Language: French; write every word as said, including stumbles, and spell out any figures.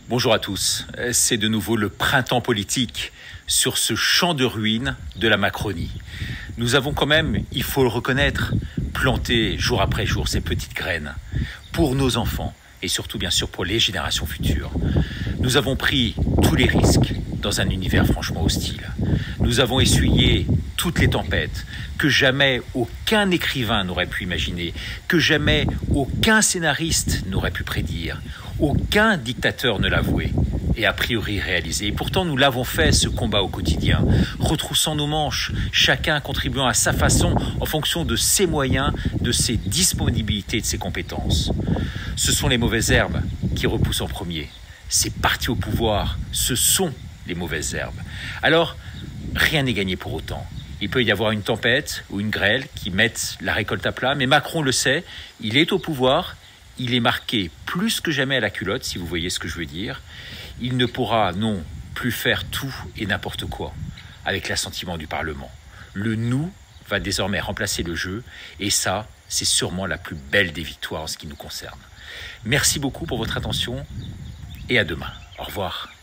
Bonjour à tous, c'est de nouveau le printemps politique sur ce champ de ruines de la Macronie. Nous avons quand même, il faut le reconnaître, planté jour après jour ces petites graines pour nos enfants et surtout bien sûr pour les générations futures. Nous avons pris tous les risques dans un univers franchement hostile. Nous avons essuyé toutes les tempêtes que jamais aucun écrivain n'aurait pu imaginer, que jamais aucun scénariste n'aurait pu prédire. Aucun dictateur ne l'avouait et a priori réalisé. Et pourtant, nous l'avons fait, ce combat au quotidien, retroussant nos manches, chacun contribuant à sa façon en fonction de ses moyens, de ses disponibilités, de ses compétences. Ce sont les mauvaises herbes qui repoussent en premier. Ces partis au pouvoir, ce sont les mauvaises herbes. Alors, rien n'est gagné pour autant. Il peut y avoir une tempête ou une grêle qui mettent la récolte à plat, mais Macron le sait, il est au pouvoir. Il est marqué plus que jamais à la culotte, si vous voyez ce que je veux dire. Il ne pourra, non, plus faire tout et n'importe quoi avec l'assentiment du Parlement. Le « nous » va désormais remplacer le « je » et ça, c'est sûrement la plus belle des victoires en ce qui nous concerne. Merci beaucoup pour votre attention et à demain. Au revoir.